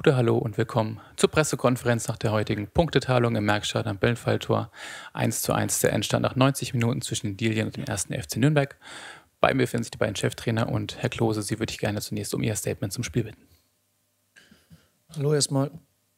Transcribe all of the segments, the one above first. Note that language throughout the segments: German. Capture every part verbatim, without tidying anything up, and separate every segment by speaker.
Speaker 1: Gute Hallo und willkommen zur Pressekonferenz nach der heutigen Punkteteilung im Merckstadion am Böllenfalltor. eins zu eins der Endstand nach neunzig Minuten zwischen den Lilien und dem ersten F C Nürnberg. Bei mir befinden sich die beiden Cheftrainer und Herr Klose, Sie würde ich gerne zunächst um Ihr Statement zum Spiel bitten.
Speaker 2: Hallo erstmal.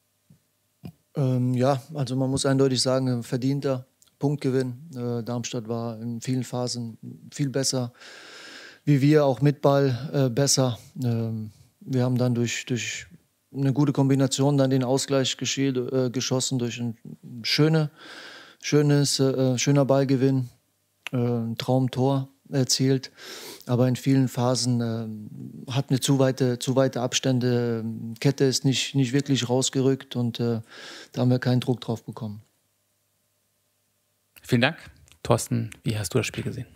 Speaker 2: Ähm, ja, also man muss eindeutig sagen, ein verdienter Punktgewinn. Äh, Darmstadt war in vielen Phasen viel besser, wie wir, auch mit Ball äh, besser. Ähm, wir haben dann durch, durch eine gute Kombination dann den Ausgleich geschied, äh, geschossen, durch ein schöne, schönes, äh, schöner Ballgewinn, äh, ein Traumtor erzielt. Aber in vielen Phasen äh, hatten wir zu weite, zu weite Abstände. Kette ist nicht, nicht wirklich rausgerückt und äh, da haben wir keinen Druck drauf bekommen.
Speaker 1: Vielen Dank. Thorsten, wie hast du das Spiel gesehen?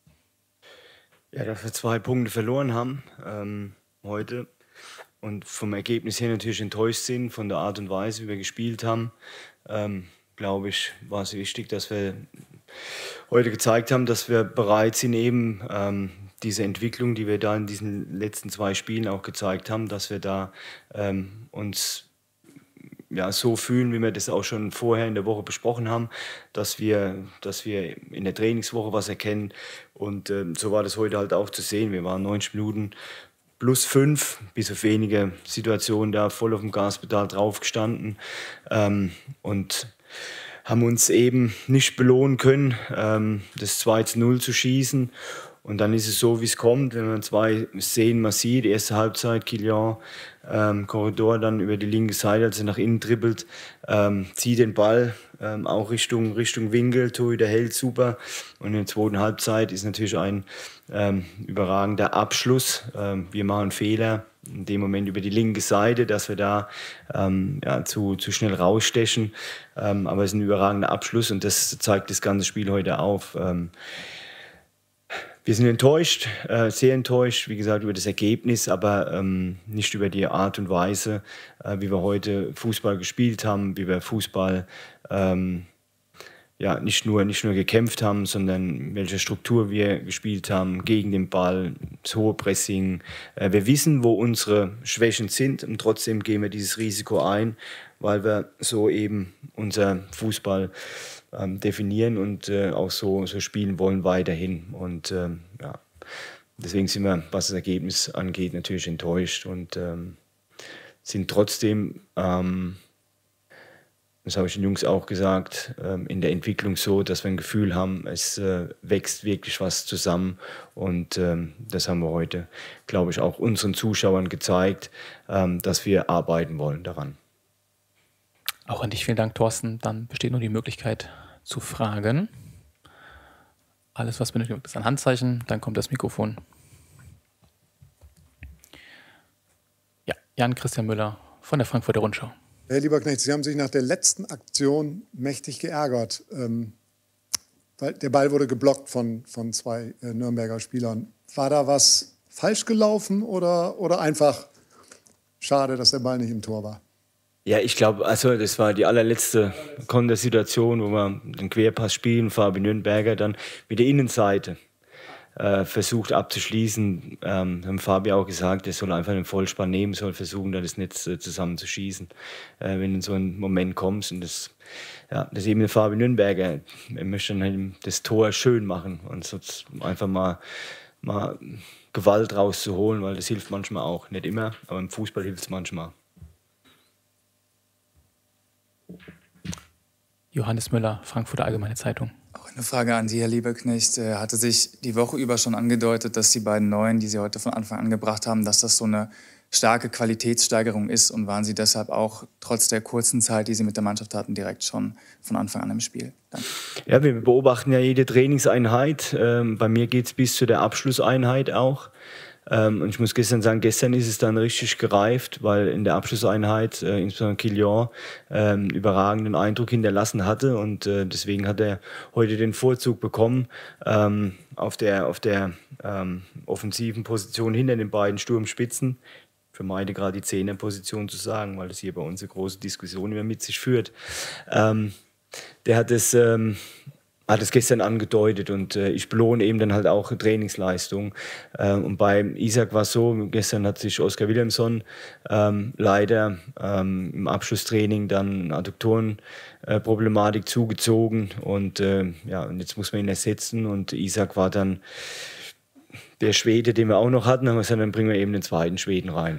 Speaker 3: Ja, dass wir zwei Punkte verloren haben ähm, heute und vom Ergebnis her natürlich enttäuscht sind, von der Art und Weise, wie wir gespielt haben, ähm, glaube ich, war es wichtig, dass wir heute gezeigt haben, dass wir bereit sind, eben ähm, diese Entwicklung, die wir da in diesen letzten zwei Spielen auch gezeigt haben, dass wir da ähm, uns ja, so fühlen, wie wir das auch schon vorher in der Woche besprochen haben, dass wir, dass wir in der Trainingswoche was erkennen. Und ähm, so war das heute halt auch zu sehen. Wir waren neunzig Minuten plus fünf, bis auf wenige Situationen da voll auf dem Gaspedal draufgestanden ähm, und haben uns eben nicht belohnen können, ähm, das zwei zu null zu schießen. Und dann ist es so, wie es kommt, wenn man zwei Szenen mal sieht. Erste Halbzeit, Kilian, ähm, Korridor dann über die linke Seite, als er nach innen dribbelt, ähm, zieht den Ball ähm, auch Richtung, Richtung Winkel, Torhüter hält super. Und in der zweiten Halbzeit ist natürlich ein ähm, überragender Abschluss. Ähm, wir machen Fehler in dem Moment über die linke Seite, dass wir da ähm, ja, zu, zu schnell rausstechen. Ähm, aber es ist ein überragender Abschluss und das zeigt das ganze Spiel heute auf. Ähm, Wir sind enttäuscht, äh, sehr enttäuscht, wie gesagt, über das Ergebnis, aber ähm, nicht über die Art und Weise, äh, wie wir heute Fußball gespielt haben, wie wir Fußball ähm, ja, nicht nur, nicht nur gekämpft haben, sondern welche Struktur wir gespielt haben, gegen den Ball, das hohe Pressing. Äh, wir wissen, wo unsere Schwächen sind und trotzdem gehen wir dieses Risiko ein, weil wir so eben unser Fußball ähm, definieren und äh, auch so, so spielen wollen weiterhin. Und ähm, ja, deswegen sind wir, was das Ergebnis angeht, natürlich enttäuscht und ähm, sind trotzdem, ähm, das habe ich den Jungs auch gesagt, ähm, in der Entwicklung so, dass wir ein Gefühl haben, es äh, wächst wirklich was zusammen. Und ähm, das haben wir heute, glaube ich, auch unseren Zuschauern gezeigt, ähm, dass wir arbeiten wollen daran.
Speaker 1: Auch an dich vielen Dank, Thorsten. Dann besteht nur die Möglichkeit zu fragen. Alles, was benötigt wird, ist ein Handzeichen. Dann kommt das Mikrofon. Ja, Jan-Christian Müller von der Frankfurter Rundschau.
Speaker 4: Herr Lieberknecht, Sie haben sich nach der letzten Aktion mächtig geärgert. Ähm, weil der Ball wurde geblockt von, von zwei äh, Nürnberger Spielern. War da was falsch gelaufen oder, oder einfach schade, dass der Ball nicht im Tor war?
Speaker 3: Ja, ich glaube, also das war die allerletzte Kontersituation, wo wir den Querpass spielen, Fabi Nürnberger dann mit der Innenseite äh, versucht abzuschließen. Ähm, haben Fabi auch gesagt, er soll einfach den Vollspann nehmen, soll versuchen, da das Netz äh, zusammenzuschießen, äh, wenn in so einen Moment kommst. Und das, ja, das ist eben der Fabi Nürnberger. Er möchte dann halt das Tor schön machen und sonst einfach mal, mal Gewalt rauszuholen, weil das hilft manchmal auch. Nicht immer, aber im Fußball hilft es manchmal.
Speaker 1: Johannes Müller, Frankfurter Allgemeine Zeitung.
Speaker 5: Auch eine Frage an Sie, Herr Lieberknecht. Er hatte sich die Woche über schon angedeutet, dass die beiden Neuen, die Sie heute von Anfang an gebracht haben, dass das so eine starke Qualitätssteigerung ist. Und waren Sie deshalb auch trotz der kurzen Zeit, die Sie mit der Mannschaft hatten, direkt schon von Anfang an im Spiel? Danke.
Speaker 3: Ja, wir beobachten ja jede Trainingseinheit. Ähm, bei mir geht es bis zu der Abschlusseinheit auch. Ähm, und ich muss gestern sagen, gestern ist es dann richtig gereift, weil in der Abschlusseinheit äh, insbesondere Kilian äh, überragenden Eindruck hinterlassen hatte und äh, deswegen hat er heute den Vorzug bekommen ähm, auf der, auf der ähm, offensiven Position hinter den beiden Sturmspitzen. Ich vermeide gerade die Zehnerposition zu sagen, weil das hier bei uns eine große Diskussion immer mit sich führt. Ähm, der hat es ähm, hat es gestern angedeutet und äh, ich belohne eben dann halt auch Trainingsleistung. Äh, und beim Isaac war es so, gestern hat sich Oskar Wilhelmsson ähm, leider ähm, im Abschlusstraining dann Adduktorenproblematik äh, zugezogen und, äh, ja, und jetzt muss man ihn ersetzen und Isaac war dann der Schwede, den wir auch noch hatten, dann haben wir gesagt, dann bringen wir eben den zweiten Schweden rein.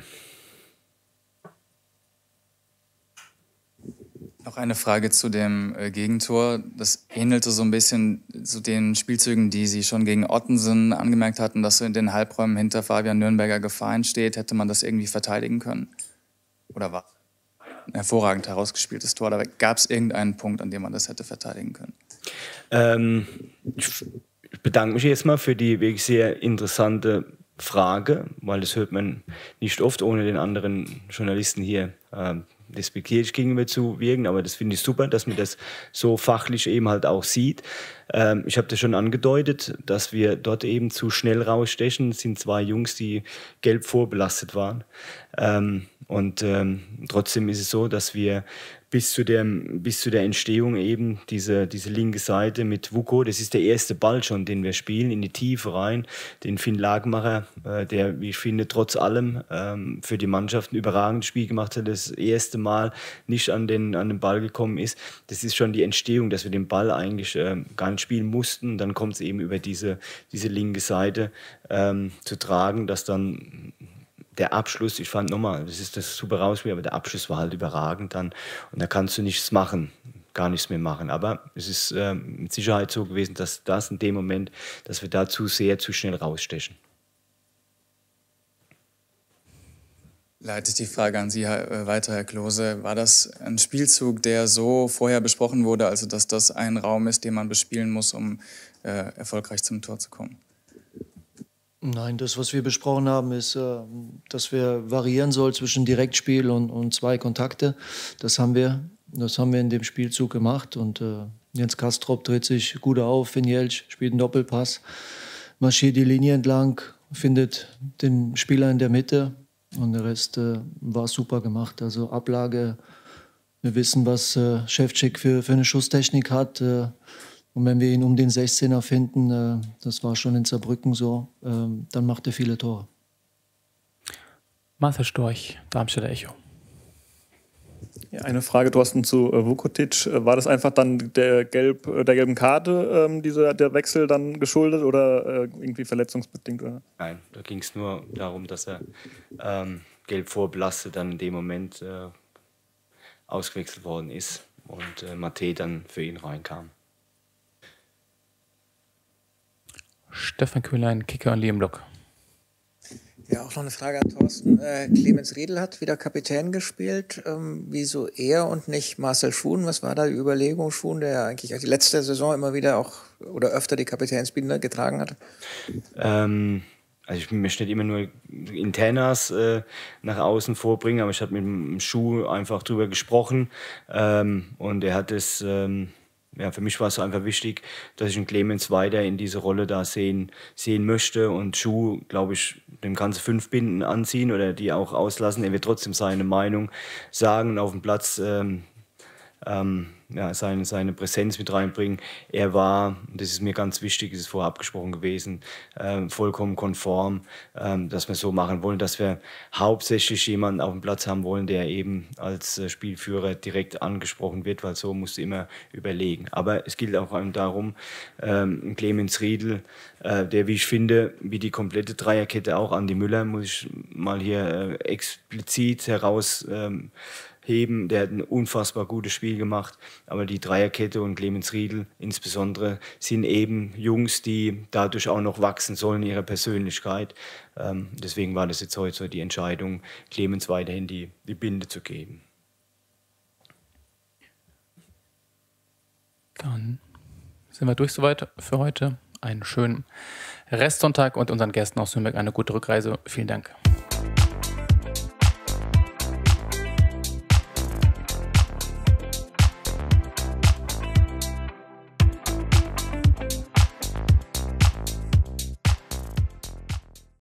Speaker 5: Noch eine Frage zu dem äh, Gegentor. Das ähnelte so ein bisschen zu den Spielzügen, die Sie schon gegen Ottensen angemerkt hatten, dass in den Halbräumen hinter Fabian Nürnberger Gefahr entsteht. Hätte man das irgendwie verteidigen können? Oder war ein hervorragend herausgespieltes Tor? Oder gab es irgendeinen Punkt, an dem man das hätte verteidigen können?
Speaker 3: Ähm, ich bedanke mich erstmal für die wirklich sehr interessante Frage, weil das hört man nicht oft, ohne den anderen Journalisten hier äh, respektierlich gegenüber zu wirken, aber das finde ich super, dass man das so fachlich eben halt auch sieht. Ähm, ich habe das schon angedeutet, dass wir dort eben zu schnell rausstechen. Es sind zwei Jungs, die gelb vorbelastet waren. Ähm, und ähm, trotzdem ist es so, dass wir bis zu der, bis zu der Entstehung eben diese, diese linke Seite mit Vuko, das ist der erste Ball schon, den wir spielen, in die Tiefe rein, den Finn Lagmacher, äh, der, wie ich finde, trotz allem ähm, für die Mannschaft ein überragendes Spiel gemacht hat, das erste Mal nicht an den, an den Ball gekommen ist. Das ist schon die Entstehung, dass wir den Ball eigentlich äh, gar nicht spielen mussten. Dann kommt es eben über diese, diese linke Seite ähm, zu tragen, dass dann der Abschluss, ich fand nochmal, das ist das super Rausspiel, aber der Abschluss war halt überragend dann und da kannst du nichts machen, gar nichts mehr machen. Aber es ist äh, mit Sicherheit so gewesen, dass das in dem Moment, dass wir da zu sehr, zu schnell rausstechen.
Speaker 5: Leite ich die Frage an Sie weiter, Herr Klose. War das ein Spielzug, der so vorher besprochen wurde, also dass das ein Raum ist, den man bespielen muss, um äh, erfolgreich zum Tor zu kommen?
Speaker 2: Nein, das, was wir besprochen haben, ist, dass wir variieren sollen zwischen Direktspiel und, und zwei Kontakte. Das haben wir, das haben wir in dem Spielzug gemacht. Und äh, Jens Kastrop dreht sich gut auf, Finn Jeltsch spielt einen Doppelpass, marschiert die Linie entlang, findet den Spieler in der Mitte und der Rest äh, war super gemacht. Also Ablage, wir wissen, was äh, Ševčík für, für eine Schusstechnik hat. Äh, Und wenn wir ihn um den sechzehner finden, äh, das war schon in Saarbrücken so, äh, dann macht er viele Tore.
Speaker 1: Marcel Storch, Darmstädter Echo.
Speaker 6: Ja, eine Frage, Thorsten, zu äh, Vukotic. War das einfach dann der, Gelb, äh, der gelben Karte, ähm, dieser, der Wechsel dann geschuldet oder äh, irgendwie verletzungsbedingt? Oder?
Speaker 3: Nein, da ging es nur darum, dass er ähm, gelb vorbelastet dann in dem Moment äh, ausgewechselt worden ist und äh, Mate dann für ihn reinkam.
Speaker 1: Stefan Kühlein, Kicker und Liam Block.
Speaker 7: Ja, auch noch eine Frage an Thorsten. Äh, Clemens Riedl hat wieder Kapitän gespielt. Ähm, wieso er und nicht Marcel Schuhn? Was war da die Überlegung? Schuhn, der ja eigentlich die letzte Saison immer wieder auch oder öfter die Kapitänsbinde getragen hat?
Speaker 3: Ähm, also ich möchte nicht immer nur Internas äh, nach außen vorbringen, aber ich habe mit dem Schuh einfach drüber gesprochen ähm, und er hat es... Ähm, Ja, für mich war es einfach wichtig, dass ich einen Clemens weiter in diese Rolle da sehen, sehen möchte. Und Schuh, glaube ich, dem kannst du fünf Binden anziehen oder die auch auslassen. Er wird trotzdem seine Meinung sagen und auf dem Platz ähm, ähm, ja, seine, seine Präsenz mit reinbringen. Er war, das ist mir ganz wichtig, das ist vorher abgesprochen gewesen, äh, vollkommen konform, äh, dass wir so machen wollen, dass wir hauptsächlich jemanden auf dem Platz haben wollen, der eben als äh, Spielführer direkt angesprochen wird, weil so musst du immer überlegen. Aber es gilt auch darum, ähm, Clemens Riedl, äh, der, wie ich finde, wie die komplette Dreierkette auch, Andi Müller, muss ich mal hier äh, explizit heraus ähm, heben. Der hat ein unfassbar gutes Spiel gemacht, aber die Dreierkette und Clemens Riedl insbesondere sind eben Jungs, die dadurch auch noch wachsen sollen in ihrer Persönlichkeit. Ähm, deswegen war das jetzt heute so die Entscheidung, Clemens weiterhin die, die Binde zu geben.
Speaker 1: Dann sind wir durch soweit für heute. Einen schönen Restsonntag und unseren Gästen aus Nürnberg eine gute Rückreise. Vielen Dank.